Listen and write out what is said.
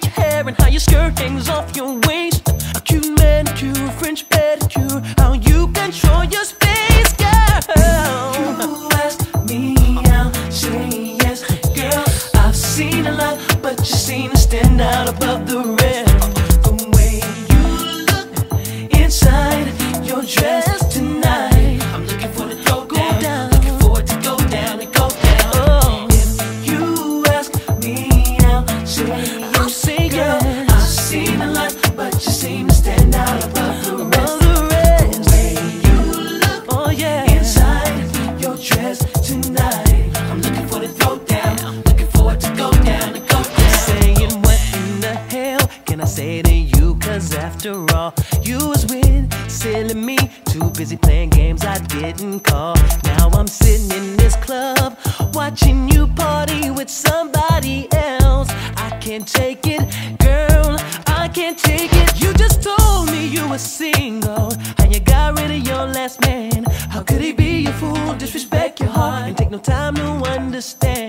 your hair and how your skirt hangs off your waist. A cute manicure, French pedicure, how you control your space, girl. You ask me out, say yes, girl. I've seen a lot, but you seem to stand out above the rest. The way you look inside your dress tonight, I'm looking for the throw down, looking for it to go down and go down. Oh. If you ask me out, say I'll yes, say girl. yes. I've seen a lot, but you seem to stand out above the rest. The way you look oh yeah, inside your dress tonight, I'm looking for the throw down, looking for it to go down and go down. saying what in the hell can I say to you? Cause after all, you was with silly me, too busy playing games I didn't call. Now I'm sitting in this club, watching you party with somebody else. I can't take it, girl, I can't take it. You just told me you were single, and you got rid of your last man. How could he be a fool, disrespect your heart, and take no time to understand?